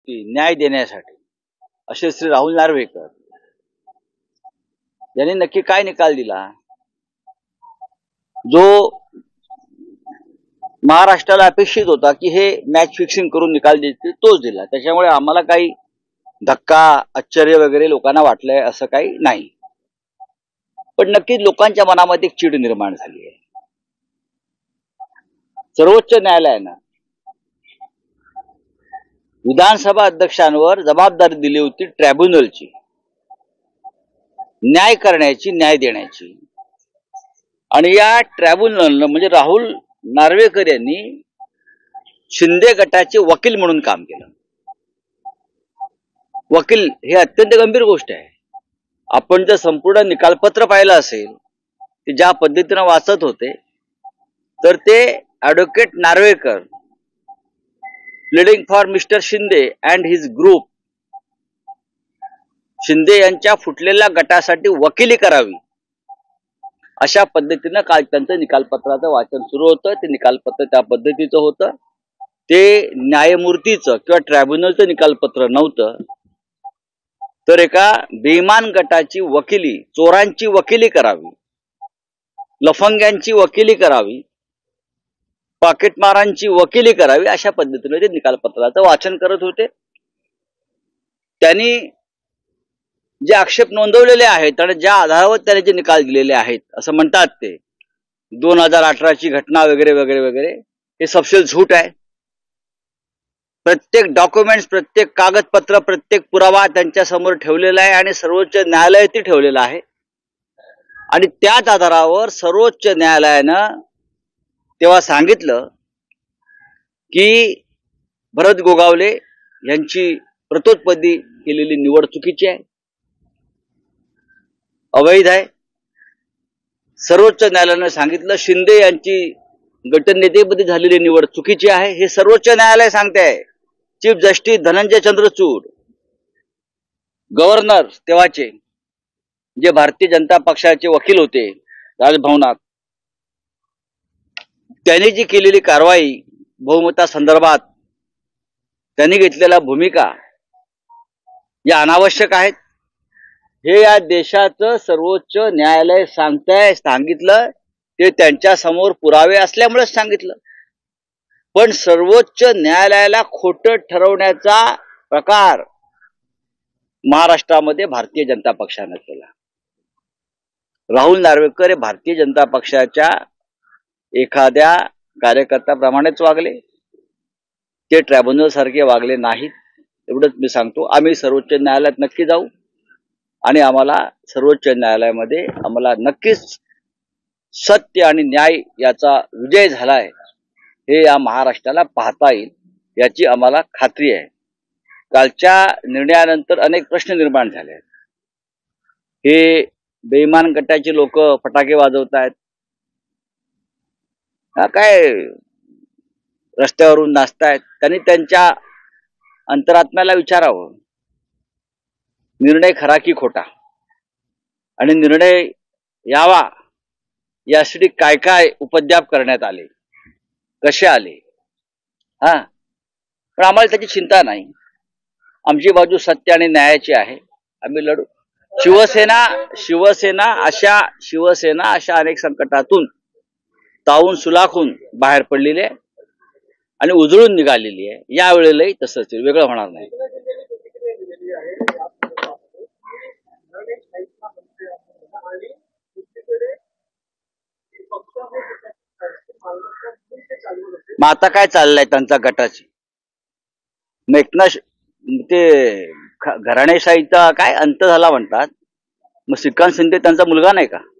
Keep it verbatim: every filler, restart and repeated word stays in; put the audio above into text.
न्यायामुर्ती न्याय देण्यासाठी असे श्री राहुल नार्वेकर यांनी नक्की काय निकाल दिला जो महाराष्ट्राला अपेक्षित होता की हे मॅच फिक्सिंग करून निकाल देतील तोच दिला. त्याच्यामुळे आम्हाला काही धक्का आश्चर्य वगैरे लोकांना वाटलंय असं काही नाही. पण नक्कीच लोकांच्या मनामध्ये एक चीड निर्माण झाली आहे. सर्वोच्च न्यायालयानं विधानसभा अध्यक्षांवर जबाबदारी दिली होती ट्रायब्युनलची, न्याय करण्याची, न्याय देण्याची. आणि या ट्रायब्युनलनं म्हणजे राहुल नार्वेकर यांनी शिंदे गटाचे वकील म्हणून काम केलं. वकील हे अत्यंत गंभीर गोष्ट आहे. आपण जर संपूर्ण निकालपत्र पाहिलं असेल ते ज्या पद्धतीनं वाचत होते तर ते advocate Narvekar pleading for mister Shinde and his group, Shinde यांच्या फुटलेल्या गटासाठी वकिली करावी अशा पद्धतीनं काल त्यांचं निकालपत्राचं वाचन सुरू होतं. ते निकालपत्र त्या पद्धतीचं होतं. ते न्यायमूर्तीचं किंवा ट्रायब्युनलचं निकालपत्र नव्हतं, तर एका बेईमान गटाची वकिली, चोरांची वकिली करावी, लफंग्यांची वकिली करावी, पाकिटमारांची वकिली करावी अशा पद्धतीने ते निकालपत्राचं वाचन करत होते. त्यांनी जे आक्षेप नोंदवलेले आहेत आणि ज्या आधारावर त्याने जे निकाल दिलेले आहेत असं म्हणतात ते दोन हजार अठराची घटना वगैरे वगैरे वगैरे हे सपशेल झूट आहे. प्रत्येक डॉक्युमेंट्स, प्रत्येक कागदपत्र, प्रत्येक पुरावा त्यांच्या समोर ठेवलेला आहे आणि सर्वोच्च न्यायालयातही ठेवलेला आहे. आणि त्याच आधारावर सर्वोच्च न्यायालयानं तेव्हा सांगितलं की भरत गोगावले यांची प्रतोत्पत्ती केलेली निवड चुकीची आहे, अवैध आहे. सर्वोच्च न्यायालयानं सांगितलं शिंदे यांची गटनेतेपदी झालेली निवड चुकीची आहे. हे सर्वोच्च न्यायालय सांगते आहे. Chief justice Dhananjay Chandrachud, governor तेव्हाचे जे भारतीय जनता पक्षाचे वकील होते राजभवनात, त्यांनी जी केलेली कारवाई बहुमता संदर्भात त्यांनी घेतलेल्या भूमिका या अनावश्यक आहेत. हे या देशाचं सर्वोच्च न्यायालय सांगतंय, सांगितलं ते त्यांच्या समोर पुरावे असल्यामुळेच सांगितलं. पण सर्वोच्च न्यायालयाला खोटं ठरवण्याचा प्रकार महाराष्ट्रामध्ये भारतीय जनता पक्षानं केला. राहुल नार्वेकर हे भारतीय जनता पक्षाच्या एखाद्या कार्यकर्त्याप्रमाणेच वागले, ते ट्रायब्युनल सारखे वागले नाहीत. एवढंच मी सांगतो. आम्ही सर्वोच्च न्यायालयात नक्की जाऊ आणि आम्हाला सर्वोच्च न्यायालयामध्ये आम्हाला नक्कीच सत्य आणि न्याय याचा विजय झालाय हे या महाराष्ट्राला पाहता येईल याची आम्हाला खात्री आहे. कालच्या निर्णयानंतर अनेक प्रश्न निर्माण झाले आहेत. हे बेईमान गटाचे लोक फटाके वाजवत आहेत, हा काय रस्त्यावरून नाचतायत. त्यांनी त्यांच्या अंतरात्म्याला विचारावं निर्णय खरा की खोटा, आणि निर्णय यावा यासाठी काय काय उपद्व्याप करण्यात आले, कसे आले. हा पण आम्हाला त्याची चिंता नाही. आमची बाजू सत्य आणि न्यायाची आहे. आम्ही लढू. शिवसेना शिवसेना अशा शिवसेना अशा अनेक संकटातून तावून सुलाखून बाहेर पडलेली आहे आणि उजळून निघालेली आहे. यावेळेलाही तसंच वेगळं होणार नाही. मग आता काय चाललंय त्यांचा गटाची, मग एकनाथ ते घराणेशाहीचा काय अंत झाला म्हणतात. मग श्रीकांत शिंदे त्यांचा मुलगा नाही का?